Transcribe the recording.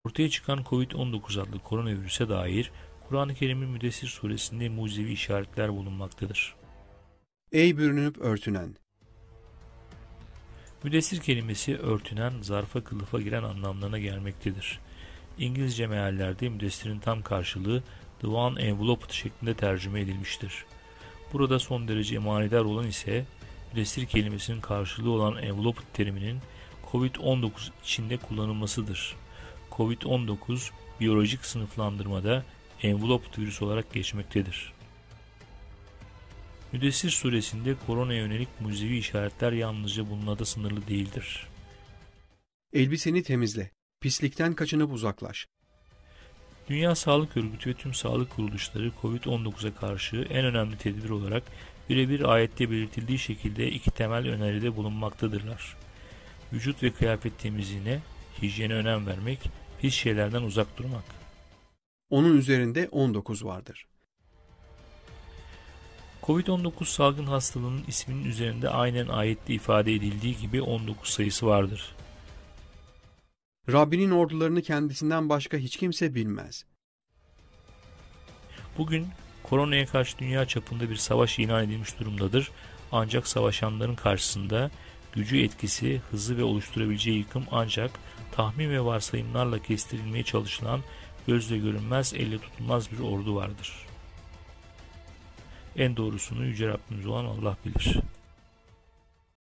Ortaya çıkan Covid-19 adlı koronavirüse dair Kur'an-ı Kerim'in Müddessir suresinde mucizevi işaretler bulunmaktadır. Ey bürünüp örtünen! Müddessir kelimesi örtünen, zarfa kılıfa giren anlamlarına gelmektedir. İngilizce meallerde müddessirin tam karşılığı the one enveloped şeklinde tercüme edilmiştir. Burada son derece manidar olan ise müddessir kelimesinin karşılığı olan enveloped teriminin Covid-19 içinde kullanılmasıdır. Covid-19 biyolojik sınıflandırmada enveloped virüs olarak geçmektedir. Müddessir suresinde koronaya yönelik mucizevi işaretler yalnızca bununla da sınırlı değildir. Elbiseni temizle, pislikten kaçınıp uzaklaş. Dünya Sağlık Örgütü ve tüm sağlık kuruluşları Covid-19'a karşı en önemli tedbir olarak birebir ayette belirtildiği şekilde iki temel öneride bulunmaktadırlar. Vücut ve kıyafet temizliğine, hijyene önem vermek, pis şeylerden uzak durmak. Onun üzerinde 19 vardır. Covid-19 salgın hastalığının isminin üzerinde aynen ayette ifade edildiği gibi 19 sayısı vardır. Rabbinin ordularını kendisinden başka hiç kimse bilmez. Bugün koronaya karşı dünya çapında bir savaş ilan edilmiş durumdadır. Ancak savaşanların karşısında gücü, etkisi, hızı ve oluşturabileceği yıkım ancak tahmin ve varsayımlarla kestirilmeye çalışılan gözle görünmez, elle tutulmaz bir ordu vardır. En doğrusunu Yüce Rabbimiz olan Allah bilir.